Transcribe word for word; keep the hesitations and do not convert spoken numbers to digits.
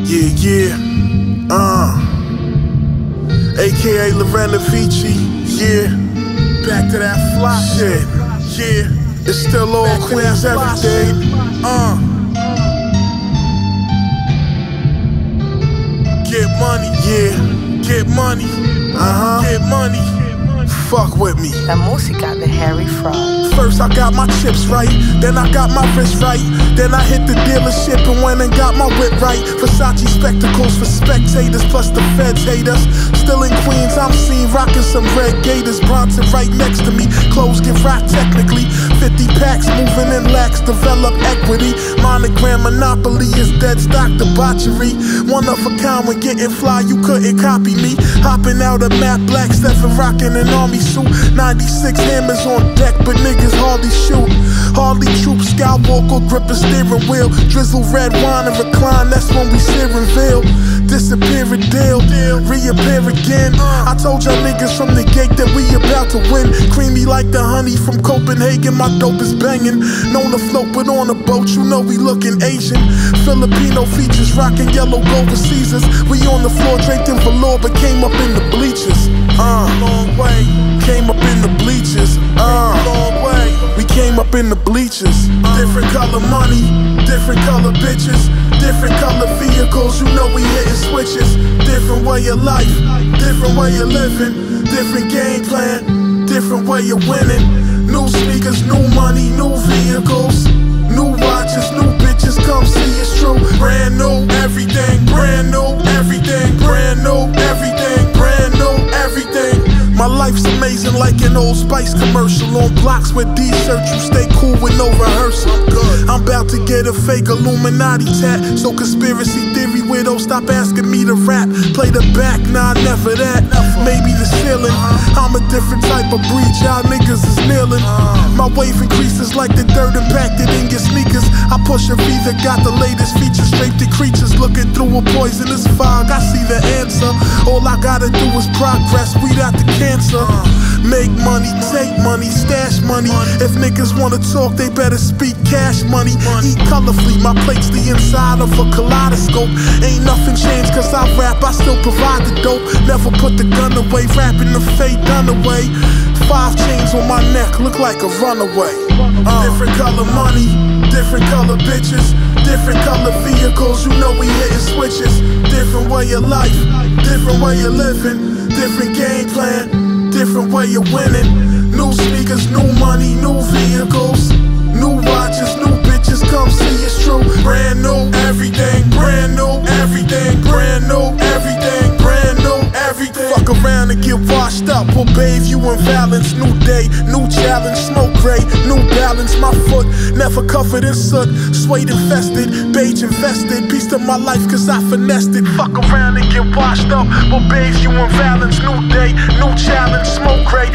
Yeah, yeah, uh A K A Lorena Vici, yeah. Back to that fly shit, yeah. It's still all Queens every day, uh Get money, yeah, get money, uh-huh, get money. Fuck with me. La música de Harry Fraud. First I got my chips right, then I got my wrist right, then I hit the dealership and went and got my whip right. Versace spectacles for spectators, plus the feds hate us. Still in Queens, I'm seen rocking some red gators. Bronson right next to me, clothes get rocked technically. Fifty packs moving in lax, develop equity. Monogram monopoly is dead stock debauchery. One of a kind when getting fly, you couldn't copy me. Hopping out of matte black, Stephen rocking an army suit. ninety-six hammers on deck, but niggas hardly shoot. Hardly troop, Skywalker grip a steering wheel. Drizzle red wine and recline, that's when we searing veil. Disappear a deal, reappear again. I told y'all niggas from the gate that we about to win. Creamy like the honey from Copenhagen, my dope is banging. Known to float but on a boat, you know we looking Asian. Filipino features, rocking yellow gold with Caesars. We on the floor draped in velour, but came up in the bleachers. Uh, long way, came up in the bleachers. Uh, long way, we came up in the bleachers. Different color money, different color bitches, different color vehicles, you know we hitting switches. Different way of life, different way of living, different game plan, different way of winning. New sneakers, new money, new vehicles, new watches, new bitches, come see it's true. Brand new, everything, brand new, everything, brand new, everything, brand new, everything. My life's amazing like an Old Spice commercial. On blocks with D-shirts, you stay cool with no rehearsal. I'm good. I'm about to get a fake Illuminati tat. So conspiracy theory widow, stop asking me to rap. Play the back, nah, never that. Maybe the ceiling. I'm a different type of breed, y'all niggas is kneeling. My wave increases like the dirt impacted in your sneakers. I push a V that got the latest features. Draped in creatures looking through a poisonous fog. I see the answer. All I gotta do is progress. Weed out the cancer. Make money, take money, stash money. If niggas wanna talk, they better speak cash money. Eat colorfully, my plate's the inside of a kaleidoscope. Ain't nothing changed cause I rap, I still provide the dope. Never put the gun away, rapping the fade done away. Five chains on my neck, look like a runaway. uh, Different color money, different color bitches, different color vehicles, you know we hitting switches. Different way of life, different way of living, different game plan, different way of winning. New sneakers, new money, new vehicles, new watches, new bitches, come see it's true. Brand new, everything, brand new, everything, brand new, everything, brand new, everything. Fuck around and get washed up, we'll bathe you in balance. New day, new challenge, smoke gray, new balance. My foot never covered in soot, suede infested, beige infested. Piece of my life cause I finessed it. Fuck around and get washed up, we'll bathe you in balance. New day, new challenge, smoke gray,